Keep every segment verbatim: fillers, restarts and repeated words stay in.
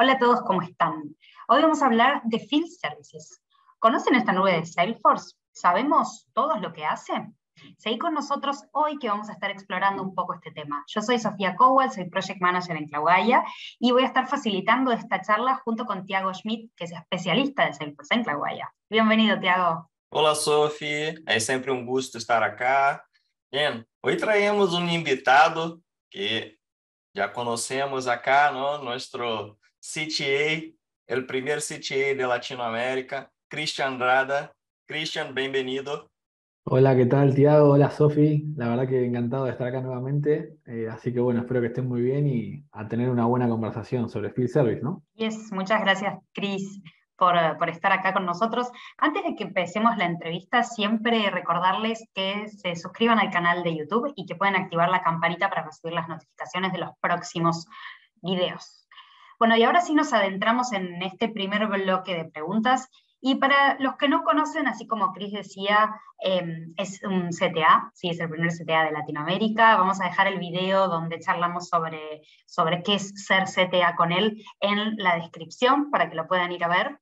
Hola a todos, ¿cómo están? Hoy vamos a hablar de Field Services. ¿Conocen esta nube de Salesforce? ¿Sabemos todos lo que hace? Seguí con nosotros hoy que vamos a estar explorando un poco este tema. Yo soy Sofía Cowell, soy Project Manager en Claudia y voy a estar facilitando esta charla junto con Tiago Schmidt, que es especialista de Salesforce en Claudia. Bienvenido, Tiago. Olá, Sophie. É sempre um gosto estar acá. Bien, hoy traemos un invitado que ya conocemos acá, ¿no? Nuestro C T A, el primer C T A de Latinoamérica, Cristian Andrada. Cristian, bienvenido. Hola, ¿qué tal, Tiago? Hola, Sofi. La verdad que encantado de estar acá nuevamente. Eh, así que bueno, espero que estén muy bien y a tener una buena conversación sobre Field Service, ¿no? Yes, muchas gracias, Chris, por, por estar acá con nosotros. Antes de que empecemos la entrevista, siempre recordarles que se suscriban al canal de YouTube y que pueden activar la campanita para recibir las notificaciones de los próximos videos. Bueno, y ahora sí nos adentramos en este primer bloque de preguntas. Y para los que no conocen, así como Chris decía, eh, es un C T A, sí, es el primer C T A de Latinoamérica. Vamos a dejar el video donde charlamos sobre, sobre qué es ser C T A con él en la descripción para que lo puedan ir a ver.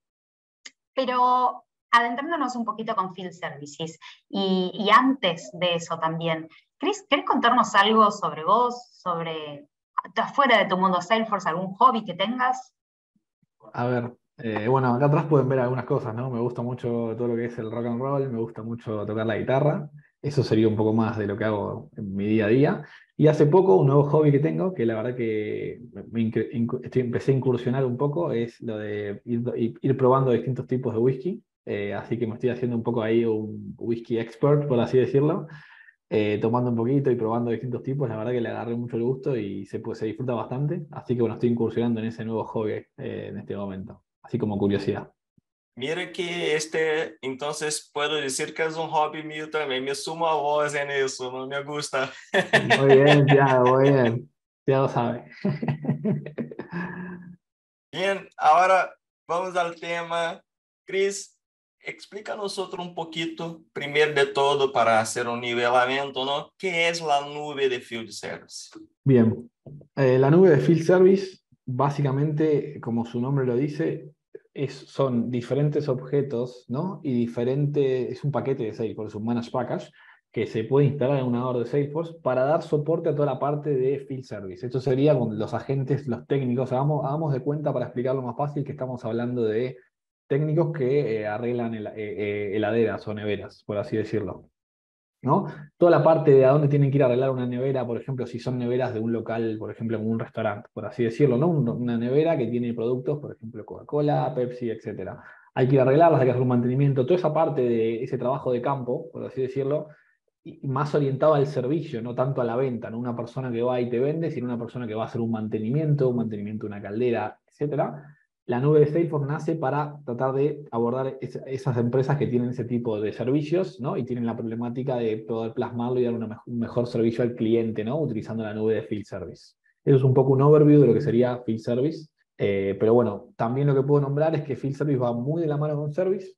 Pero adentrándonos un poquito con Field Services y, y antes de eso también, Chris, ¿querés contarnos algo sobre vos, sobre afuera de tu mundo Salesforce, algún hobby que tengas? A ver, eh, bueno, acá atrás pueden ver algunas cosas, ¿no? Me gusta mucho todo lo que es el rock and roll, me gusta mucho tocar la guitarra. Eso sería un poco más de lo que hago en mi día a día. Y hace poco, un nuevo hobby que tengo, que la verdad que me incre- incu- estoy- empecé a incursionar un poco, es lo de ir, ir- ir probando distintos tipos de whisky. Eh, así que me estoy haciendo un poco ahí un whisky expert, por así decirlo. Eh, tomando un poquito y probando distintos tipos, la verdad que le agarré mucho el gusto y se, pues, se disfruta bastante. Así que bueno, estoy incursionando en ese nuevo hobby eh, en este momento, así como curiosidad. Mira que este, entonces puedo decir que es un hobby mío también. Me sumo a vos en eso, no me gusta. Muy bien, Tiago, muy bien. Tiago sabe. Bien, ahora vamos al tema. Cris, explícanos otro un poquito, primero de todo, para hacer un nivelamiento, ¿no? ¿Qué es la nube de Field Service? Bien, Eh, la nube de Field Service, básicamente, como su nombre lo dice, es, son diferentes objetos, ¿no? Y diferente, es un paquete de Salesforce, un Managed Package, que se puede instalar en un navegador de Salesforce para dar soporte a toda la parte de Field Service. Esto sería con los agentes, los técnicos. Hagamos, hagamos de cuenta, para explicarlo más fácil, que estamos hablando de técnicos que eh, arreglan hel- eh, eh, heladeras o neveras, por así decirlo, ¿no? Toda la parte de a dónde tienen que ir a arreglar una nevera, por ejemplo, si son neveras de un local, por ejemplo, en un restaurante, por así decirlo, ¿no? Un- Una nevera que tiene productos, por ejemplo, Coca-Cola, Pepsi, etcétera. Hay que ir a arreglarlas, hay que hacer un mantenimiento, toda esa parte de ese trabajo de campo, por así decirlo, y más orientado al servicio, no tanto a la venta, no una persona que va y te vende, sino una persona que va a hacer un mantenimiento, un mantenimiento de una caldera, etcétera. La nube de Salesforce nace para tratar de abordar es, esas empresas que tienen ese tipo de servicios, ¿no? Y tienen la problemática de poder plasmarlo y dar una mejor, un mejor servicio al cliente, ¿no? Utilizando la nube de Field Service. Eso es un poco un overview de lo que sería Field Service. Eh, pero bueno, también lo que puedo nombrar es que Field Service va muy de la mano con Service.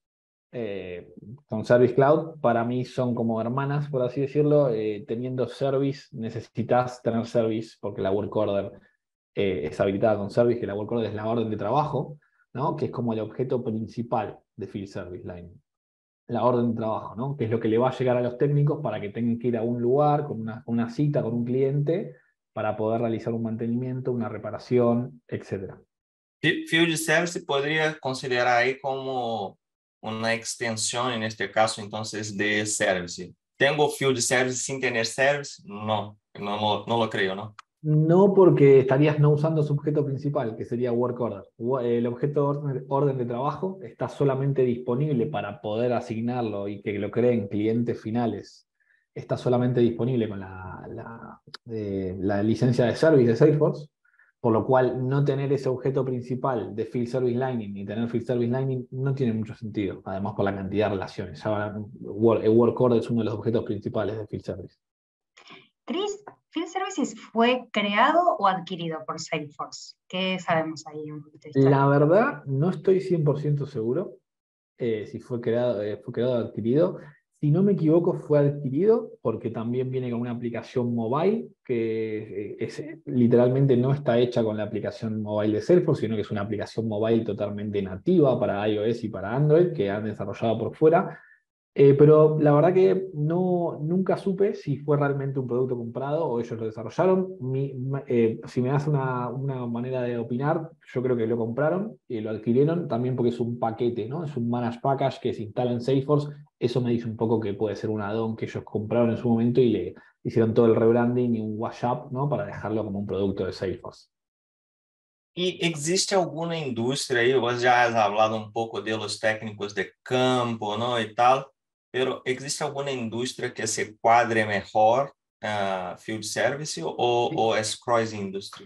Eh, con Service Cloud, para mí son como hermanas, por así decirlo. Eh, teniendo Service, necesitas tener Service, porque la work order eh, es habilitada con Service, que la work order es la orden de trabajo, ¿no? Que es como el objeto principal de Field Service Line. La orden de trabajo, ¿no? Que es lo que le va a llegar a los técnicos para que tengan que ir a un lugar con una, una cita con un cliente para poder realizar un mantenimiento, una reparación, etcétera. Field Service podría considerar ahí como una extensión, en este caso, entonces, de Service. ¿Tengo Field Service sin tener Service? No, no, lo- no lo creo, ¿no? No, porque estarías no usando su objeto principal, que sería work order. Wo- El objeto orden, orden de trabajo está solamente disponible para poder asignarlo y que lo creen clientes finales. Está solamente disponible con la, la, eh, la licencia de service de Salesforce, por lo cual no tener ese objeto principal de Field Service Lining y tener Field Service Lining no tiene mucho sentido, además por la cantidad de relaciones. Ya, work, el work order es uno de los objetos principales de Field Service. Chris, Field Services fue creado o adquirido por Salesforce. ¿Qué sabemos ahí un poquito de historia? La verdad, no estoy cien por ciento seguro eh, si fue creado, eh, fue creado o adquirido. si no me equivoco, fue adquirido porque también viene con una aplicación mobile que es, literalmente no está hecha con la aplicación mobile de Salesforce, sino que es una aplicación mobile totalmente nativa para iOS y para Android que han desarrollado por fuera. Eh, pero la verdad que no, nunca supe si fue realmente un producto comprado o ellos lo desarrollaron. Mi- ma- eh, si me das una, una manera de opinar, yo creo que lo compraron y lo adquirieron también porque es un paquete, ¿no? Es un managed package que se instala en Salesforce. Eso me dice un poco que puede ser un add-on que ellos compraron en su momento y le hicieron todo el rebranding y un wash up, ¿no? Para dejarlo como un producto de Salesforce. E existe alguma indústria aí, você já has falado um pouco de los técnicos de campo, não, e tal, pero existe alguma indústria que se quadre melhor uh, field service ou, ou es cross industry?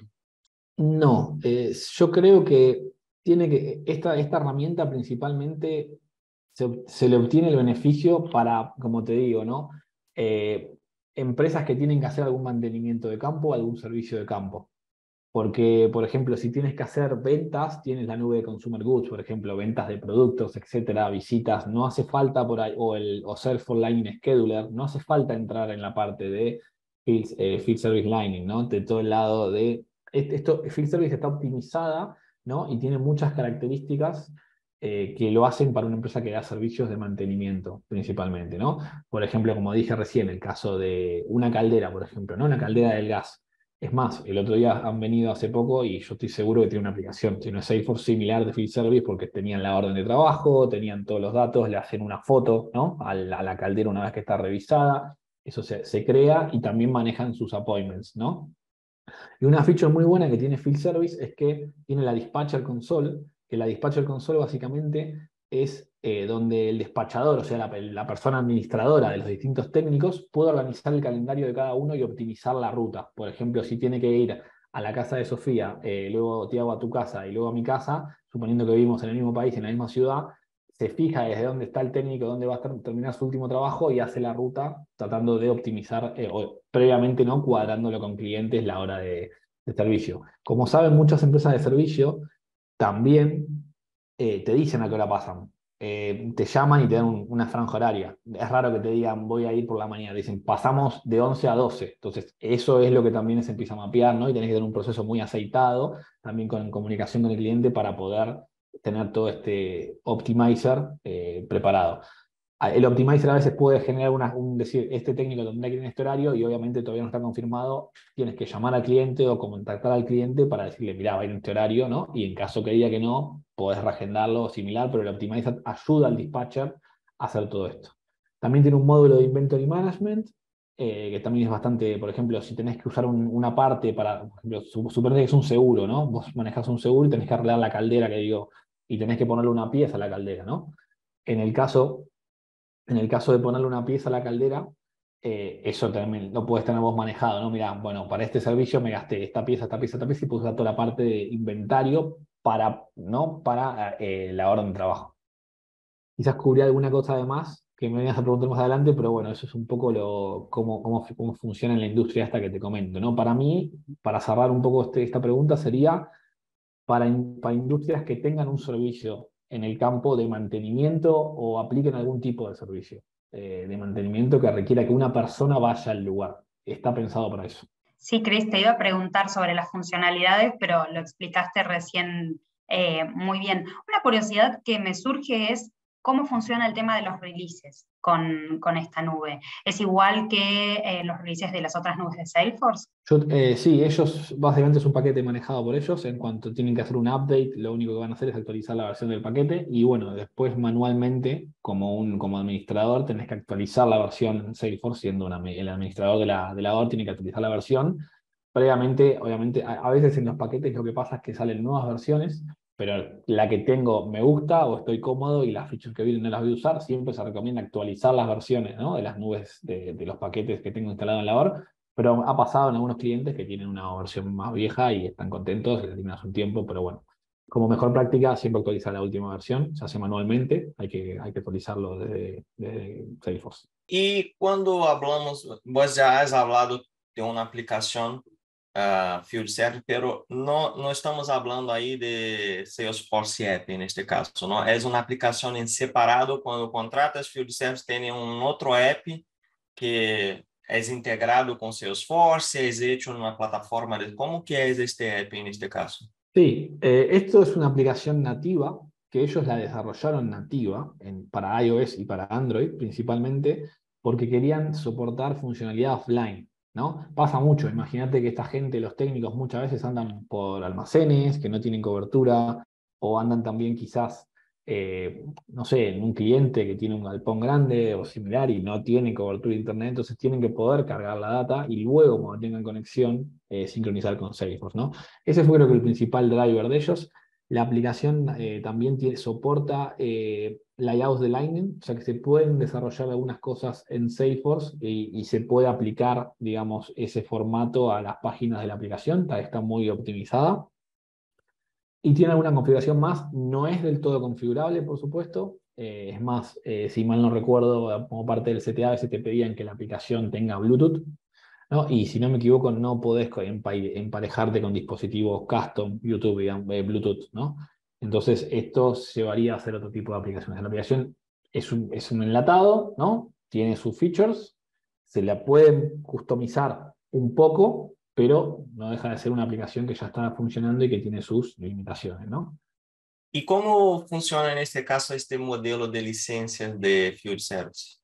No, eh, yo creo que tiene que esta, esta herramienta principalmente se, se le obtiene el beneficio para, como te digo, ¿no? Eh, empresas que tienen que hacer algún mantenimiento de campo, algún servicio de campo. Porque, por ejemplo, si tienes que hacer ventas, tienes la nube de Consumer Goods, por ejemplo, ventas de productos, etcétera, visitas, no hace falta por ahí, o el o Salesforce Lightning Scheduler, no hace falta entrar en la parte de Field, eh, Field Service Lightning, ¿no? De todo el lado de esto, Field Service está optimizada, ¿no? Y tiene muchas características eh, que lo hacen para una empresa que da servicios de mantenimiento, principalmente, ¿no? Por ejemplo, como dije recién, el caso de una caldera, por ejemplo, ¿no? Una caldera del gas. Es más, el otro día han venido hace poco y yo estoy seguro que tiene una aplicación, tiene una Salesforce similar de Field Service porque tenían la orden de trabajo, tenían todos los datos, le hacen una foto, ¿no? a, la, a la caldera una vez que está revisada, eso se, se crea y también manejan sus appointments, ¿no? Y una feature muy buena que tiene Field Service es que tiene la Dispatcher Console, que la Dispatcher Console básicamente es eh, donde el despachador, o sea, la, la persona administradora de los distintos técnicos, puede organizar el calendario de cada uno y optimizar la ruta. Por ejemplo, si tiene que ir a la casa de Sofía, eh, luego Tiago a tu casa y luego a mi casa, suponiendo que vivimos en el mismo país, en la misma ciudad, se fija desde dónde está el técnico, dónde va a terminar su último trabajo y hace la ruta tratando de optimizar, eh, o previamente no cuadrándolo con clientes la hora de, de servicio. Como saben muchas empresas de servicio, también eh, te dicen a qué hora pasan. Eh, te llaman y te dan un, una franja horaria. Es raro que te digan voy a ir por la mañana. Dicen pasamos de once a doce. Entonces, eso es lo que también se empieza a mapear, ¿no? Y tenés que tener un proceso muy aceitado, también con comunicación con el cliente para poder tener todo este optimizer eh, preparado. El optimizer a veces puede generar una, un decir, este técnico tendrá que ir en este horario y obviamente todavía no está confirmado, tienes que llamar al cliente o contactar al cliente para decirle, mira, va a ir en este horario, ¿no? Y en caso que diga que no, podés reagendarlo o similar, pero el optimizer ayuda al dispatcher a hacer todo esto. También tiene un módulo de inventory management, eh, que también es bastante, por ejemplo, si tenés que usar un, una parte para, por ejemplo, suponete que es un seguro, ¿no? Vos manejás un seguro y tenés que arreglar la caldera, que digo, y tenés que ponerle una pieza a la caldera, ¿no? En el caso en el caso de ponerle una pieza a la caldera, eh, eso también lo puedes tener vos manejado, ¿no? Mirá, bueno, para este servicio me gasté esta pieza, esta pieza, esta pieza y puse usar toda la parte de inventario para, ¿no? Para eh, la orden de trabajo. Quizás cubrí alguna cosa además que me venías a preguntar más adelante, pero bueno, eso es un poco lo, cómo, cómo, cómo funciona en la industria esta que te comento, ¿no? Para mí, para cerrar un poco este, esta pregunta, sería para, in, para industrias que tengan un servicio en el campo de mantenimiento o apliquen algún tipo de servicio eh, de mantenimiento que requiera que una persona vaya al lugar. Está pensado para eso. Sí, Cris, te iba a preguntar sobre las funcionalidades, pero lo explicaste recién eh, muy bien. Una curiosidad que me surge es cómo funciona el tema de los releases con, con esta nube. ¿Es igual que eh, los releases de las otras nubes de Salesforce? Yo, eh, sí, ellos básicamente es un paquete manejado por ellos. En cuanto tienen que hacer un update, lo único que van a hacer es actualizar la versión del paquete y bueno, después manualmente, como, un, como administrador, tenés que actualizar la versión Salesforce, siendo una, el administrador de la, de la O R, tiene que actualizar la versión. Previamente, obviamente, a, a veces en los paquetes lo que pasa es que salen nuevas versiones, pero la que tengo me gusta o estoy cómodo y las features que vienen no las voy a usar, siempre se recomienda actualizar las versiones, ¿no? De las nubes de, de los paquetes que tengo instalado en la O R. Pero ha pasado en algunos clientes que tienen una versión más vieja y están contentos, les tienen hace un tiempo, pero bueno, como mejor práctica, siempre actualizar la última versión, se hace manualmente, hay que, hay que actualizarlo desde, desde Salesforce. Y cuando hablamos, vos ya has hablado de una aplicación uh, Field Service, pero no, no estamos hablando ahí de Salesforce App en este caso, ¿no? Es una aplicación en separado. Cuando contratas Field Service, tiene un otro app que es integrado con Salesforce, es hecho en una plataforma. De, ¿cómo que es este app en este caso? Sí, eh, esto es una aplicación nativa que ellos la desarrollaron nativa en, para iOS y para Android principalmente porque querían soportar funcionalidad offline, ¿no? Pasa mucho, imagínate que esta gente, los técnicos, muchas veces andan por almacenes que no tienen cobertura o andan también quizás, eh, no sé, en un cliente que tiene un galpón grande o similar y no tiene cobertura de internet, entonces tienen que poder cargar la data y luego cuando tengan conexión eh, sincronizar con Salesforce, ¿no? Ese fue creo que el principal driver de ellos. La aplicación eh, también tiene, soporta eh, layouts de Lightning, o sea que se pueden desarrollar algunas cosas en Salesforce y, y se puede aplicar, digamos, ese formato a las páginas de la aplicación. Está muy optimizada. Y tiene alguna configuración más. No es del todo configurable, por supuesto. Eh, es más, eh, si mal no recuerdo, como parte del C T A, a veces te pedían que la aplicación tenga Bluetooth, ¿no? Y si no me equivoco, no podés emparejarte con dispositivos custom, YouTube, digamos, eh, Bluetooth, ¿no? Entonces, esto se varía a hacer otro tipo de aplicaciones. La aplicación es un, es un enlatado, ¿no? Tiene sus features, se la pueden customizar un poco, pero no deja de ser una aplicación que ya está funcionando y que tiene sus limitaciones, ¿no? ¿Y cómo funciona en este caso este modelo de licencias de Field Service?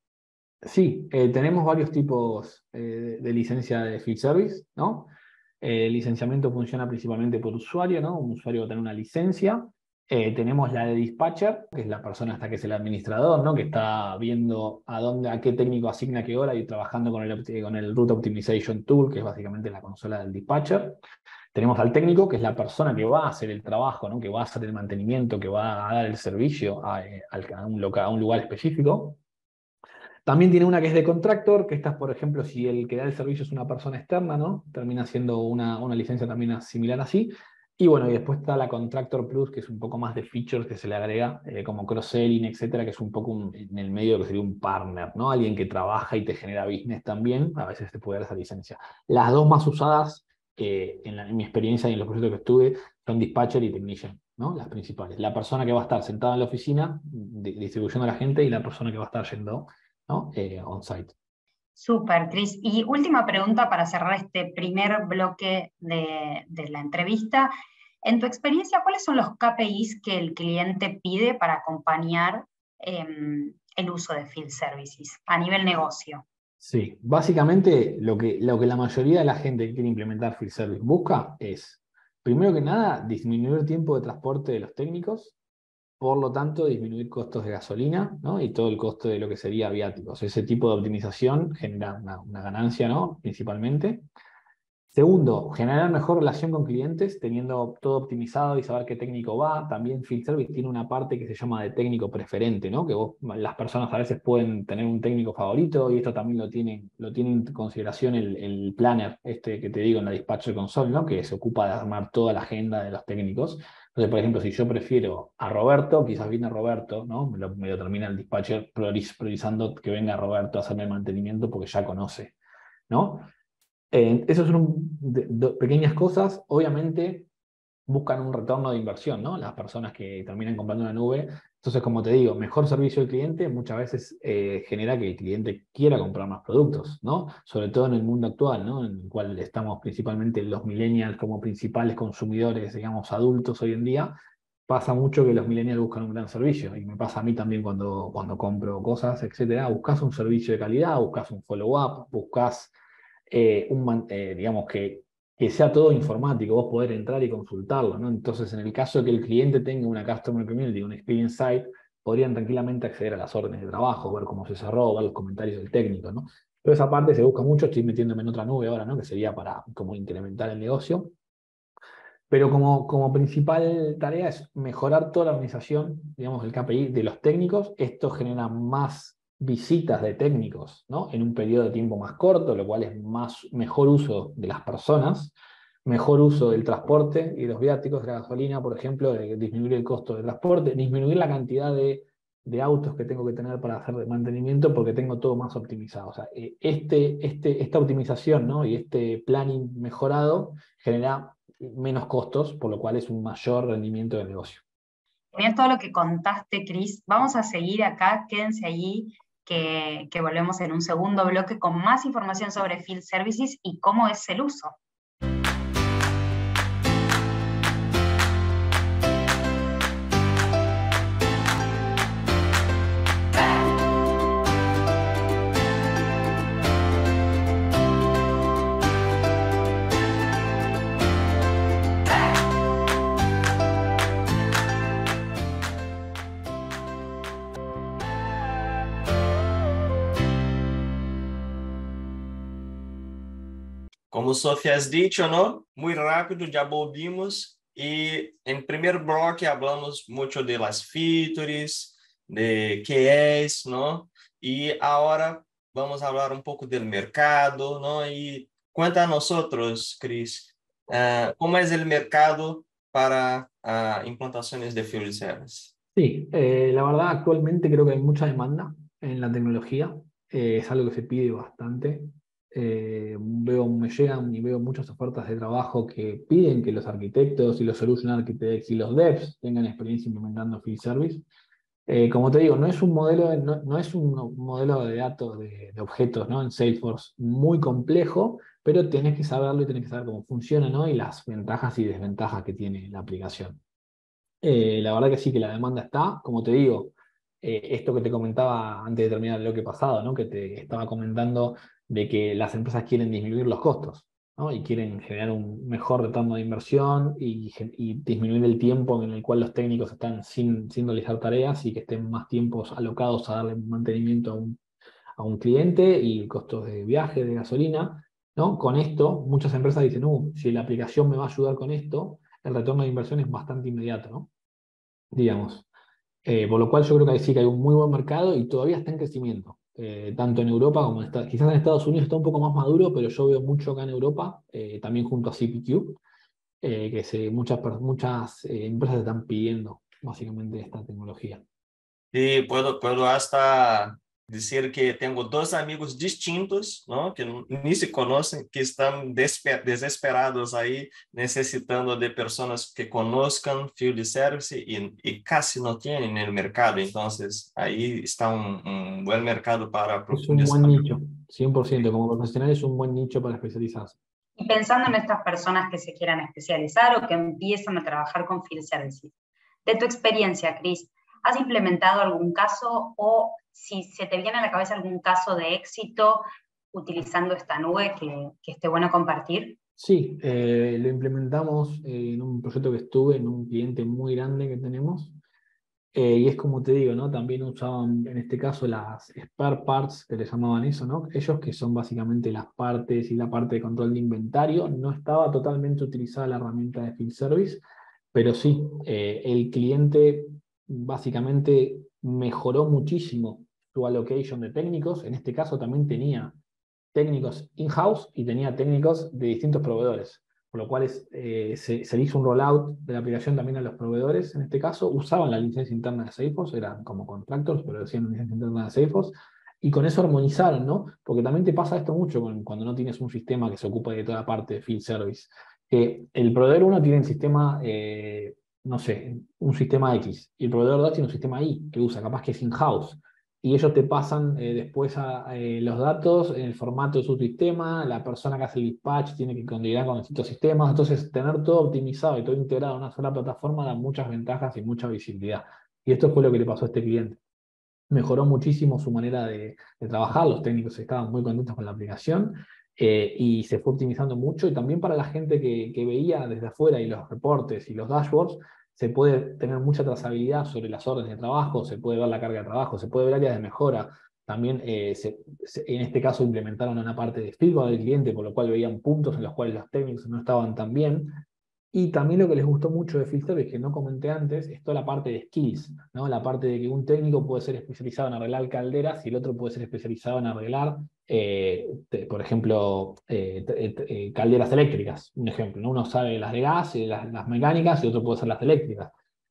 Sí, eh, tenemos varios tipos eh, de licencia de Field Service, ¿no? Eh, el licenciamiento funciona principalmente por usuario, ¿no? Un usuario va a tener una licencia. Eh, tenemos la de dispatcher, que es la persona hasta que es el administrador, ¿no? Que está viendo a dónde, a qué técnico asigna qué hora y trabajando con el, con el Route Optimization Tool, que es básicamente la consola del dispatcher. Tenemos al técnico, que es la persona que va a hacer el trabajo, ¿no? Que va a hacer el mantenimiento, que va a dar el servicio a, a, un, local, a un lugar específico. También tiene una que es de contractor, que esta es, por ejemplo, si el que da el servicio es una persona externa, ¿no? Termina siendo una, una licencia también similar así. Y bueno, y después está la Contractor Plus, que es un poco más de features que se le agrega, eh, como cross-selling, etcétera, que es un poco un, en el medio de lo que sería un partner, ¿no? Alguien que trabaja y te genera business también, a veces te puede dar esa licencia. Las dos más usadas, eh, en, la, en mi experiencia y en los proyectos que estuve, son Dispatcher y Technician, ¿no? Las principales. La persona que va a estar sentada en la oficina, di- distribuyendo a la gente, y la persona que va a estar yendo, ¿no? Eh, on-site. Súper, Cris. Y última pregunta para cerrar este primer bloque de, de la entrevista. En tu experiencia, ¿cuáles son los K P Is que el cliente pide para acompañar eh, el uso de Field Services a nivel negocio? Sí, básicamente lo que, lo que la mayoría de la gente que quiere implementar Field Service busca es, primero que nada, disminuir el tiempo de transporte de los técnicos, por lo tanto, disminuir costos de gasolina, ¿no? Y todo el costo de lo que sería viáticos. Ese tipo de optimización genera una, una ganancia, ¿no? Principalmente. Segundo, generar mejor relación con clientes, teniendo todo optimizado y saber qué técnico va. También Field Service tiene una parte que se llama de técnico preferente, ¿no? Que vos, las personas a veces pueden tener un técnico favorito y esto también lo tiene, lo tiene en consideración el, el planner, este que te digo en la Dispatcher Console, ¿no? Que se ocupa de armar toda la agenda de los técnicos. Entonces, por ejemplo, si yo prefiero a Roberto, quizás viene Roberto, ¿no? Me lo, me lo termina el Dispatcher priorizando que venga Roberto a hacerme el mantenimiento porque ya conoce, ¿no? Eh, esas son un, de, de, pequeñas cosas. Obviamente buscan un retorno de inversión, ¿no? Las personas que terminan comprando una nube. Entonces, como te digo, mejor servicio al cliente muchas veces eh, genera que el cliente quiera comprar más productos, ¿no? Sobre todo en el mundo actual, ¿no? En el cual estamos principalmente los millennials como principales consumidores, digamos, adultos hoy en día. Pasa mucho que los millennials buscan un gran servicio, y me pasa a mí también cuando, cuando compro cosas, etcétera. Buscas un servicio de calidad, buscas un follow-up, buscas eh, un, eh, digamos que, que sea todo informático, vos poder entrar y consultarlo, ¿no? Entonces, en el caso de que el cliente tenga una Customer Community, un Experience Site, podrían tranquilamente acceder a las órdenes de trabajo, ver cómo se cerró, ver los comentarios del técnico, ¿no? Pero esa parte se busca mucho, estoy metiéndome en otra nube ahora, ¿no? Que sería para como incrementar el negocio. Pero como, como principal tarea es mejorar toda la organización, digamos, el K P I de los técnicos. Esto genera más visitas de técnicos, ¿no? En un periodo de tiempo más corto, lo cual es más, mejor uso de las personas, mejor uso del transporte y los viáticos, de la gasolina, por ejemplo, de disminuir el costo de transporte, disminuir la cantidad de de autos que tengo que tener para hacer de mantenimiento porque tengo todo más optimizado. O sea, eh, este, este, esta optimización, ¿no? Y este planning mejorado genera menos costos, por lo cual es un mayor rendimiento del negocio. Genial todo lo que contaste, Cris. Vamos a seguir acá, quédense allí, que, que volvemos en un segundo bloque con más información sobre Field Services y cómo es el uso. Como Sofía has dicho, ¿no? Muy rápido, ya volvimos y en primer bloque hablamos mucho de las features, de qué es, ¿no? Y ahora vamos a hablar un poco del mercado, ¿no? Y cuenta a nosotros, Cris, uh, ¿cómo es el mercado para uh, implantaciones de Field Service? Sí, eh, la verdad actualmente creo que hay mucha demanda en la tecnología, eh, es algo que se pide bastante. Eh, veo, me llegan y veo muchas ofertas de trabajo que piden que los arquitectos y los solution architects y los devs tengan experiencia implementando Field Service. Eh, como te digo, no es un modelo, no, no es un modelo de datos, de, de objetos, ¿no? En Salesforce muy complejo, pero tenés que saberlo y tenés que saber cómo funciona, ¿no? Y las ventajas y desventajas que tiene la aplicación. Eh, la verdad que sí, que la demanda está, como te digo, eh, esto que te comentaba antes de terminar el bloque pasado, ¿no? Que te estaba comentando de que las empresas quieren disminuir los costos, ¿no? Y quieren generar un mejor retorno de inversión y, y disminuir el tiempo en el cual los técnicos están sin, sin realizar tareas y que estén más tiempos alocados a darle mantenimiento a un, a un cliente y costos de viaje, de gasolina, ¿no? Con esto, muchas empresas dicen, uh, si la aplicación me va a ayudar con esto, el retorno de inversión es bastante inmediato, ¿no? Digamos. Eh, por lo cual yo creo que sí que hay un muy buen mercado y todavía está en crecimiento, eh, tanto en Europa como en Estados Unidos. Quizás en Estados Unidos está un poco más maduro, pero yo veo mucho acá en Europa, eh, también junto a C P Q, eh, que se, muchas, muchas eh, empresas están pidiendo básicamente esta tecnología. Y puedo, puedo hasta decir que tengo dos amigos distintos, ¿no? Que ni se conocen, que están desesperados ahí, necesitando de personas que conozcan Field Service y, y casi no tienen en el mercado. Entonces, ahí está un, un buen mercado para Es un profundizar. buen nicho, cien por ciento. Como profesional es un buen nicho para especializarse. Y pensando en estas personas que se quieran especializar o que empiezan a trabajar con Field Services, de tu experiencia, Cris, ¿has implementado algún caso o si se te viene a la cabeza algún caso de éxito utilizando esta nube que, que esté bueno compartir? Sí, eh, lo implementamos en un proyecto que estuve, en un cliente muy grande que tenemos. Eh, y es como te digo, ¿no? También usaban en este caso las spare parts, que le llamaban eso, ¿no? Ellos que son básicamente las partes y la parte de control de inventario. No estaba totalmente utilizada la herramienta de Field Service, pero sí, eh, el cliente básicamente mejoró muchísimo su allocation de técnicos. En este caso también tenía técnicos in-house y tenía técnicos de distintos proveedores, por lo cual es, eh, se, se hizo un rollout de la aplicación también a los proveedores. En este caso usaban la licencia interna de Salesforce, eran como contractors, pero decían la licencia interna de Salesforce, y con eso armonizaron, ¿no? Porque también te pasa esto mucho con, cuando no tienes un sistema que se ocupe de toda la parte de Field Service, que el proveedor uno tiene el sistema, eh, no sé, un sistema X, y el proveedor dos tiene un sistema Y, que usa, capaz que es in-house, y ellos te pasan eh, después a, eh, los datos en el formato de su sistema, la persona que hace el dispatch tiene que coordinar con distintos sistemas, entonces tener todo optimizado y todo integrado en una sola plataforma da muchas ventajas y mucha visibilidad. Y esto fue lo que le pasó a este cliente. Mejoró muchísimo su manera de, de trabajar, los técnicos estaban muy contentos con la aplicación, eh, y se fue optimizando mucho, y también para la gente que, que veía desde afuera y los reportes y los dashboards, se puede tener mucha trazabilidad sobre las órdenes de trabajo, se puede ver la carga de trabajo, se puede ver áreas de mejora. También eh, se, se, en este caso implementaron una parte de feedback del cliente, por lo cual veían puntos en los cuales los técnicos no estaban tan bien. Y también lo que les gustó mucho de Field Service, que no comenté antes, es toda la parte de skills, ¿no? La parte de que un técnico puede ser especializado en arreglar calderas y el otro puede ser especializado en arreglar, eh, te, por ejemplo, eh, eh, calderas eléctricas, un ejemplo, ¿no? Uno sabe las de gas, las, las mecánicas, y otro puede ser las eléctricas.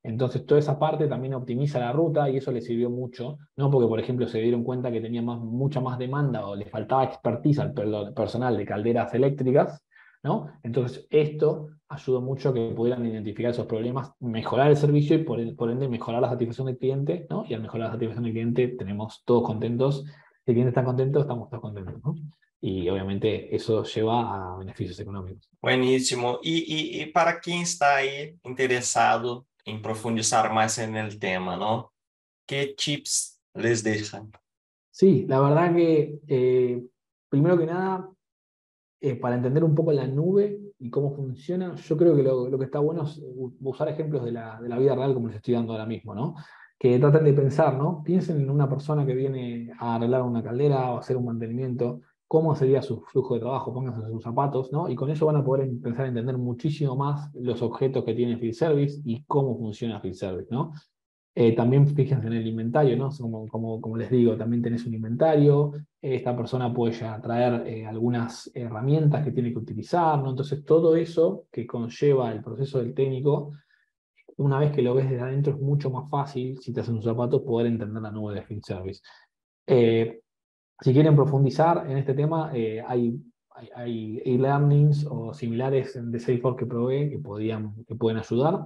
Entonces, toda esa parte también optimiza la ruta y eso le sirvió mucho, ¿no? Porque, por ejemplo, se dieron cuenta que tenía más, mucha más demanda o le faltaba expertise al per- personal de calderas eléctricas, ¿no? Entonces, esto ayudó mucho a que pudieran identificar esos problemas, mejorar el servicio y, por, el- por ende, mejorar la satisfacción del cliente, ¿no? Y al mejorar la satisfacción del cliente, tenemos todos contentos. Si el cliente está contento, estamos todos contentos, ¿no? Y obviamente eso lleva a beneficios económicos. Buenísimo. E, e, e para quem está aí interessado em profundizar mais no tema, não? Que tips les deixam? Sí, la verdad que eh, primero que nada, eh, para entender un poco la nube y cómo funciona, yo creo que lo, lo que está bueno es u- usar ejemplos de la, de la vida real como les estoy dando ahora mismo, ¿no? Que traten de pensar, ¿no? Piensen en una persona que viene a arreglar una caldera o a hacer un mantenimiento, cómo sería su flujo de trabajo, pónganse en sus zapatos, ¿no? Y con eso van a poder empezar a entender muchísimo más los objetos que tiene Field Service y cómo funciona Field Service, ¿no? Eh, también fíjense en el inventario, ¿no? Como, como, como les digo, también tenés un inventario, eh, esta persona puede ya traer eh, algunas herramientas que tiene que utilizar, ¿no? Entonces todo eso que conlleva el proceso del técnico, una vez que lo ves desde adentro es mucho más fácil, si te hacen un zapato, poder entender la nube de Field Service. Eh, si quieren profundizar en este tema, eh, hay, hay, hay e-learnings o similares de Salesforce que probé que, podían, que pueden ayudar.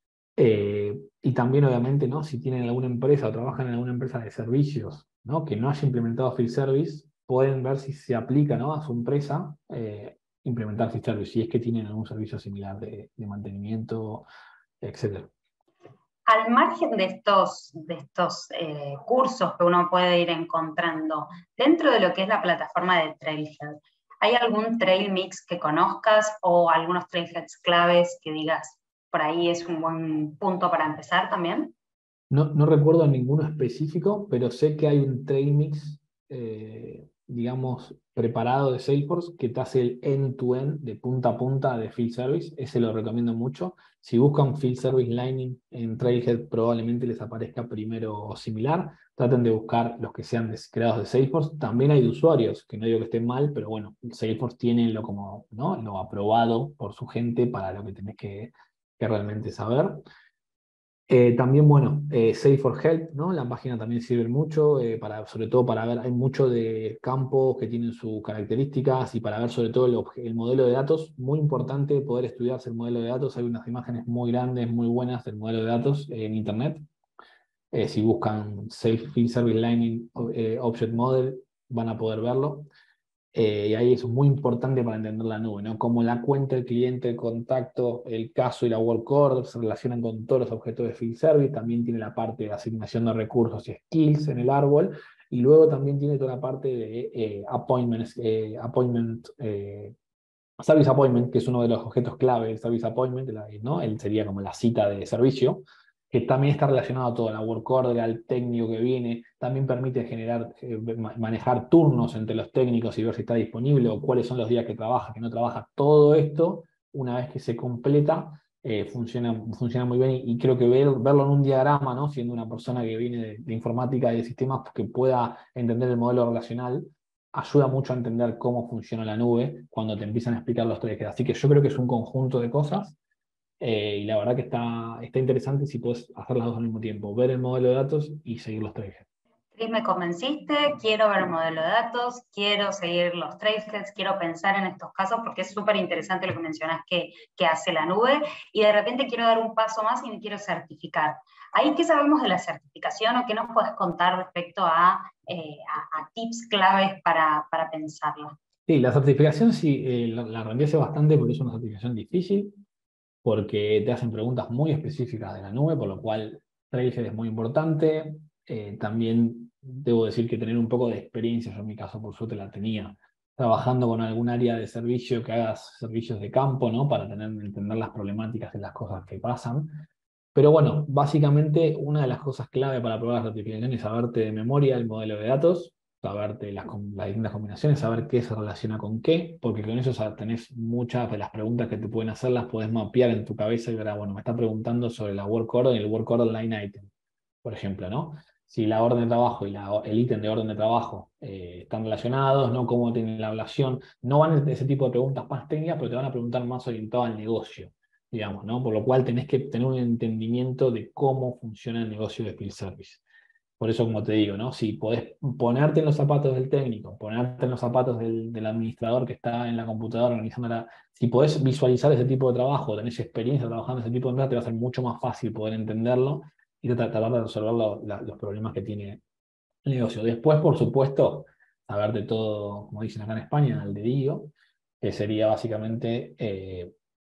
Eh, y también, obviamente, ¿no? Si tienen alguna empresa o trabajan en alguna empresa de servicios, ¿no? Que no haya implementado Field Service, pueden ver si se aplica, ¿no? A su empresa eh, implementar Field Service, si es que tienen algún servicio similar de, de mantenimiento, etcétera. Al margen de estos, de estos eh, cursos que uno puede ir encontrando, dentro de lo que es la plataforma de Trailhead, ¿hay algún trail mix que conozcas o algunos trailheads claves que digas, por ahí es un buen punto para empezar también? No, no recuerdo ninguno específico, pero sé que hay un trail mix, eh, digamos, preparado de Salesforce que te hace el end-to-end de punta a punta de Field Service. Ese lo recomiendo mucho. Si buscan Field Service Lining en Trailhead, probablemente les aparezca primero similar. Traten de buscar los que sean des- creados de Salesforce. También hay de usuarios, que no digo que estén mal, pero bueno, Salesforce tiene lo, como, ¿no? Lo aprobado por su gente para lo que tenés que, que realmente saber. Eh, también, bueno, eh, Save for Help, ¿no? La página también sirve mucho, eh, para, sobre todo para ver, hay mucho de campos que tienen sus características y para ver sobre todo el, obje- el modelo de datos. Muy importante poder estudiarse el modelo de datos. Hay unas imágenes muy grandes, muy buenas del modelo de datos en Internet. Eh, si buscan Safe Field Service Lining eh, Object Model, van a poder verlo. Eh, y ahí eso es muy importante para entender la nube, ¿no? Cómo la cuenta, el cliente, el contacto, el caso y la work order se relacionan con todos los objetos de Field Service. También tiene la parte de asignación de recursos y skills en el árbol. Y luego también tiene toda la parte de eh, appointments, eh, appointment, eh, Service Appointment, que es uno de los objetos clave del Service Appointment, la- ¿no? Él sería como la cita de servicio, que también está relacionado a todo, la work order, al técnico que viene, también permite generar, eh, ma- manejar turnos entre los técnicos y ver si está disponible o cuáles son los días que trabaja, que no trabaja. Todo esto, una vez que se completa, eh, funciona, funciona muy bien y, y creo que ver- verlo en un diagrama, ¿no? Siendo una persona que viene de, de informática y de sistemas, que pueda entender el modelo relacional ayuda mucho a entender cómo funciona la nube cuando te empiezan a explicar los trackers. Así que yo creo que es un conjunto de cosas eh, y la verdad que está, está interesante si puedes hacer las dos al mismo tiempo, ver el modelo de datos y seguir los trackers. Cris, me convenciste, quiero ver el modelo de datos, quiero seguir los trailheads, quiero pensar en estos casos porque es súper interesante lo que mencionas que, que hace la nube y de repente quiero dar un paso más y me quiero certificar. ¿Ahí qué sabemos de la certificación o qué nos puedes contar respecto a, eh, a, a tips claves para, para pensarla? Sí, la certificación sí, eh, la, la reenvié bastante porque es una certificación difícil, porque te hacen preguntas muy específicas de la nube, por lo cual Trailhead es muy importante. Eh, también debo decir que tener un poco de experiencia, yo en mi caso por suerte la tenía, trabajando con algún área de servicio que hagas servicios de campo, ¿no? Para tener, entender las problemáticas de las cosas que pasan. Pero bueno, básicamente una de las cosas clave para probar la certificación es saberte de memoria el modelo de datos, saberte las, com- las distintas combinaciones, saber qué se relaciona con qué, porque con eso ya tenés muchas de las preguntas que te pueden hacer, las podés mapear en tu cabeza y ver, ah, bueno, me está preguntando sobre la work order y el work order line item, por ejemplo, ¿no? Si la orden de trabajo y la- el ítem de orden de trabajo eh, están relacionados, ¿no? Cómo tienen la relación, no van a ese tipo de preguntas más técnicas, pero te van a preguntar más orientado al negocio. digamos, ¿no? Por lo cual tenés que tener un entendimiento de cómo funciona el negocio de Field Service. Por eso, como te digo, ¿no? Si podés ponerte en los zapatos del técnico, ponerte en los zapatos del, del administrador que está en la computadora organizándola, si podés visualizar ese tipo de trabajo, tenés experiencia trabajando en ese tipo de empresa, te va a ser mucho más fácil poder entenderlo y tratar, tratar de resolver lo, la, los problemas que tiene el negocio. Después, por supuesto, saber de todo, como dicen acá en España, el dedillo, que sería básicamente eh,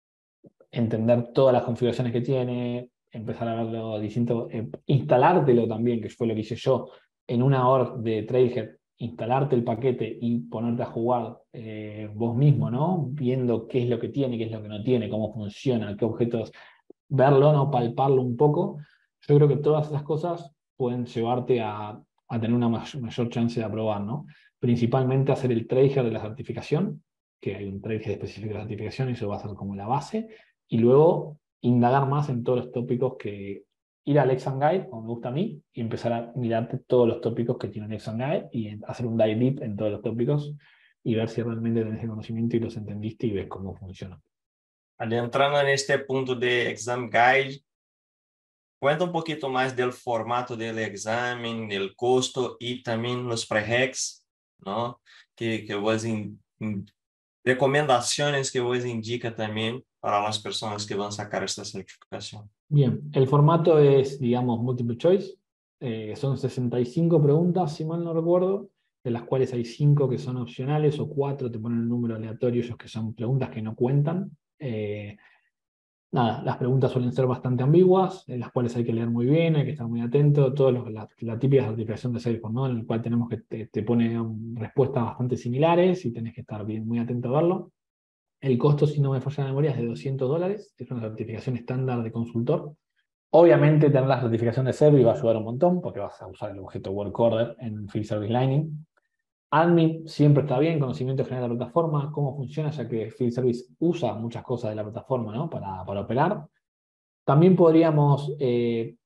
entender todas las configuraciones que tiene, empezar a ver lo distinto, eh, instalártelo también, que fue lo que hice yo, en una org de Trailhead, instalarte el paquete y ponerte a jugar eh, vos mismo, ¿no? Viendo qué es lo que tiene, qué es lo que no tiene, cómo funciona, qué objetos, verlo, ¿no? Palparlo un poco. Yo creo que todas esas cosas pueden llevarte a, a tener una mayor, mayor chance de aprobar, ¿no? Principalmente hacer el Trailhead de la certificación, que hay un Trailhead específico de la certificación y eso va a ser como la base y luego indagar más en todos los tópicos que ir al Exam Guide, como me gusta a mí, y empezar a mirarte todos los tópicos que tiene el Exam Guide y hacer un dive deep en todos los tópicos y ver si realmente tenés el conocimiento y los entendiste y ves cómo funciona. Adentrando en este punto de Exam Guide, cuenta un poquito más del formato del examen, del costo y también los prereqs, ¿no? Que, que vos in, in, recomendaciones que vos indica también para las personas que van a sacar esta certificación. Bien, el formato es, digamos, multiple choice. Eh, son sesenta y cinco preguntas, si mal no recuerdo, de las cuales hay cinco que son opcionales o cuatro te ponen un número aleatorio, ellos que son preguntas que no cuentan. Eh, Nada, las preguntas suelen ser bastante ambiguas, en las cuales hay que leer muy bien, hay que estar muy atento, todo lo, la, la típica certificación de Salesforce, ¿no? En el cual tenemos que te, te pone respuestas bastante similares y tenés que estar bien, muy atento a verlo. El costo, si no me falla la memoria, es de doscientos dólares, es una certificación estándar de consultor. Obviamente tener la certificación de Service va a ayudar un montón, porque vas a usar el objeto Work Order en Field Service Lining. Admin siempre está bien, conocimiento general de la plataforma, cómo funciona, ya que Field Service usa muchas cosas de la plataforma, ¿no? para, para operar. También podríamos eh,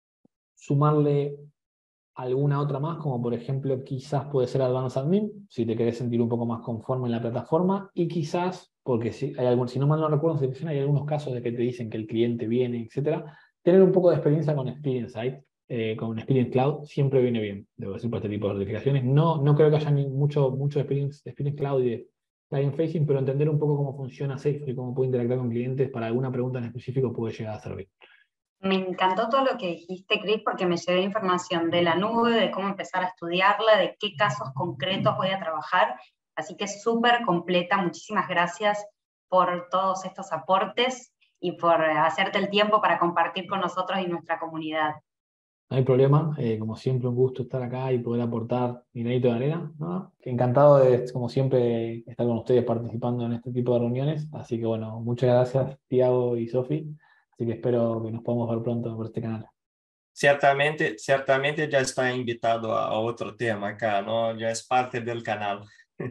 sumarle alguna otra más, como por ejemplo quizás puede ser Advanced Admin, si te querés sentir un poco más conforme en la plataforma, y quizás, porque si, hay algún, si no mal no recuerdo, hay algunos casos de que te dicen que el cliente viene, etcétera, tener un poco de experiencia con Experience Site, eh, con Experience Cloud, siempre viene bien, debo decir, para este tipo de certificaciones. No, no creo que haya ni mucho, mucho Experience, Experience Cloud y de Client Facing, pero entender un poco cómo funciona Salesforce y cómo puede interactuar con clientes para alguna pregunta en específico puede llegar a servir. Me encantó todo lo que dijiste, Cris, porque me llevé información de la nube, de cómo empezar a estudiarla, de qué casos concretos voy a trabajar. Así que es súper completa. Muchísimas gracias por todos estos aportes y por hacerte el tiempo para compartir con nosotros y nuestra comunidad. No hay problema, eh, como siempre un gusto estar acá y poder aportar mi granito de arena, ¿no? Encantado de, como siempre, estar con ustedes participando en este tipo de reuniones, así que bueno, muchas gracias Tiago y Sofi, así que espero que nos podamos ver pronto por este canal. Ciertamente, ciertamente ya está invitado a otro tema acá, ¿no? Ya es parte del canal.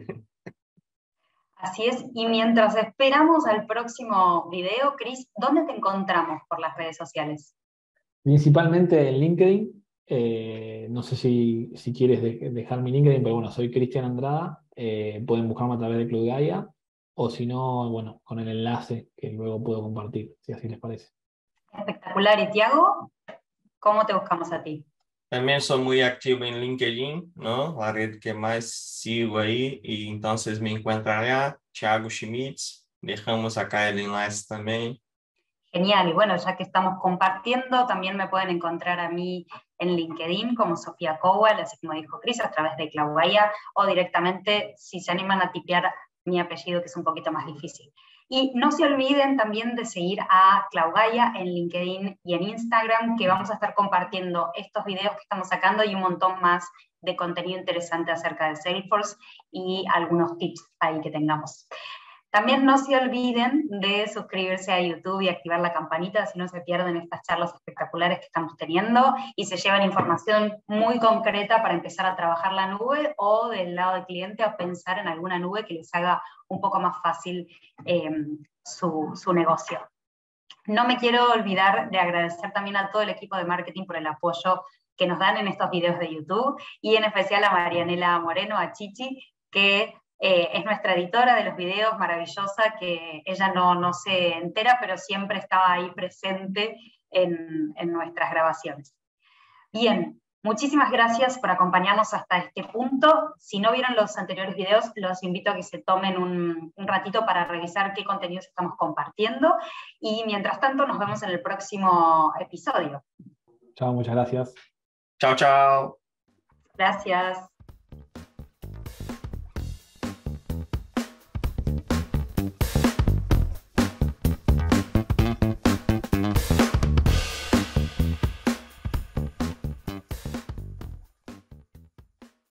Así es, y mientras esperamos al próximo video, Cris, ¿dónde te encontramos por las redes sociales? Principalmente en LinkedIn, eh, no sé si, si quieres de, dejar mi LinkedIn, pero bueno, soy Cristian Andrada, eh, pueden buscarme a través de Club Gaia, o si no, bueno, con el enlace que luego puedo compartir, si así les parece. Espectacular. ¿Y Tiago? ¿Cómo te buscamos a ti? También soy muy activo en LinkedIn, ¿no? La red que más sigo ahí, y entonces me encuentran allá, Thiago Schmitz. Dejamos acá el enlace también. Genial, y bueno, ya que estamos compartiendo, también me pueden encontrar a mí en LinkedIn como Sofía Cowell, así como dijo Cris, a través de Club Gaia, o directamente si se animan a tipear mi apellido, que es un poquito más difícil. Y no se olviden también de seguir a Club Gaia en LinkedIn y en Instagram, que vamos a estar compartiendo estos videos que estamos sacando y un montón más de contenido interesante acerca de Salesforce y algunos tips ahí que tengamos. También no se olviden de suscribirse a YouTube y activar la campanita, si no se pierden estas charlas espectaculares que estamos teniendo y se llevan información muy concreta para empezar a trabajar la nube o del lado del cliente a pensar en alguna nube que les haga un poco más fácil eh, su, su negocio. No me quiero olvidar de agradecer también a todo el equipo de marketing por el apoyo que nos dan en estos videos de YouTube y en especial a Marianela Moreno, a Chichi, que Eh, es nuestra editora de los videos, maravillosa, que ella no, no se entera, pero siempre estaba ahí presente en, en nuestras grabaciones. Bien, muchísimas gracias por acompañarnos hasta este punto. Si no vieron los anteriores videos, los invito a que se tomen un, un ratito para revisar qué contenidos estamos compartiendo, y mientras tanto nos vemos en el próximo episodio. Chao, muchas gracias. Chao, chao. Gracias.